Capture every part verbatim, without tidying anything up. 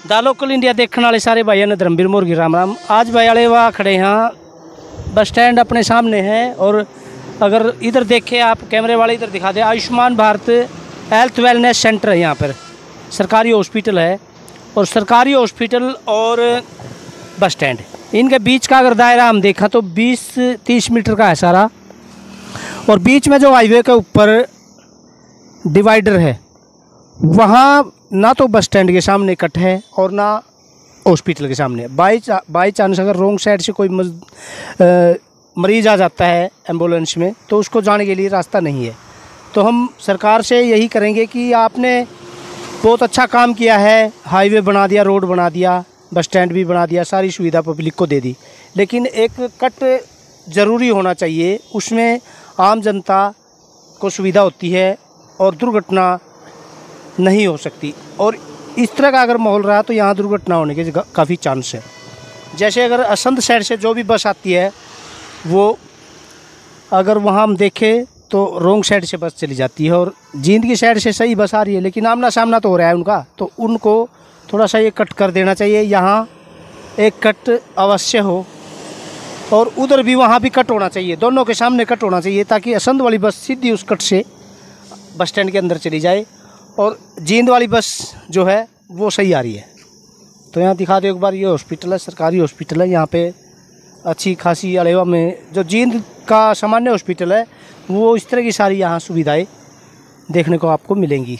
दा local India देखने वाले सारे भाइयों ने धर्मवीर मुर्गी राम राम। आज भाई वाले वहाँ खड़े हैं, बस स्टैंड अपने सामने है। और अगर इधर देखे आप, कैमरे वाले इधर दिखा दे, Ayushman Bharat health wellness centre है। यहाँ पर सरकारी हॉस्पिटल है, और सरकारी हॉस्पिटल और बस स्टैंड, इनके बीच का अगर दायरा हम देखा तो बीस तीस मीटर का है सारा। और बीच में जो हाईवे के ऊपर डिवाइडर है, वहाँ ना तो बस स्टैंड के सामने कट है और ना हॉस्पिटल के सामने। बाई चा, बाई चांस अगर रोंग साइड से कोई मज, आ, मरीज़ आ जाता है एम्बुलेंस में, तो उसको जाने के लिए रास्ता नहीं है। तो हम सरकार से यही करेंगे कि आपने बहुत अच्छा काम किया है, हाईवे बना दिया, रोड बना दिया, बस स्टैंड भी बना दिया, सारी सुविधा पब्लिक को दे दी, लेकिन एक कट ज़रूरी होना चाहिए। उसमें आम जनता को सुविधा होती है और दुर्घटना नहीं हो सकती। और इस तरह का अगर माहौल रहा तो यहाँ दुर्घटना होने के काफ़ी चांस है। जैसे अगर असंध साइड से जो भी बस आती है, वो अगर वहाँ हम देखें तो रोंग साइड से बस चली जाती है, और जींद की साइड से सही बस आ रही है, लेकिन आमना सामना तो हो रहा है उनका, तो उनको थोड़ा सा ये कट कर देना चाहिए। यहाँ एक कट अवश्य हो, और उधर भी वहाँ भी कट होना चाहिए, दोनों के सामने कट होना चाहिए, ताकि असंध वाली बस सीधी उस कट से बस स्टैंड के अंदर चली जाए और जींद वाली बस जो है वो सही आ रही है। तो यहाँ दिखा दो एक बार, ये हॉस्पिटल है, सरकारी हॉस्पिटल है। यहाँ पे अच्छी खासी अलेवा में जो जींद का सामान्य हॉस्पिटल है, वो इस तरह की सारी यहाँ सुविधाएं देखने को आपको मिलेंगी।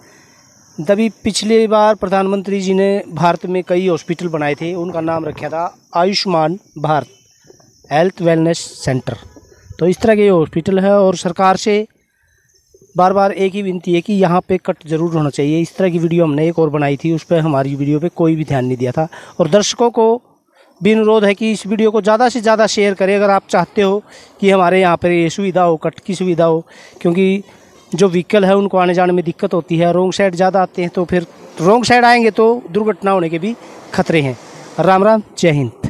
तभी पिछली बार प्रधानमंत्री जी ने भारत में कई हॉस्पिटल बनाए थे, उनका नाम रखा था Ayushman Bharat health wellness centre. तो इस तरह के हॉस्पिटल है, और सरकार से बार बार एक ही विनती है कि यहाँ पे कट ज़रूर होना चाहिए। इस तरह की वीडियो हमने एक और बनाई थी, उस पर हमारी वीडियो पे कोई भी ध्यान नहीं दिया था। और दर्शकों को भी अनुरोध है कि इस वीडियो को ज़्यादा से ज़्यादा शेयर करें, अगर आप चाहते हो कि हमारे यहाँ पर ये सुविधा हो, कट की सुविधा हो, क्योंकि जो व्हीकल है उनको आने जाने में दिक्कत होती है। रोंग साइड ज़्यादा आते हैं, तो फिर रोंग साइड आएंगे तो दुर्घटना होने के भी खतरे हैं। राम राम, जय हिंद।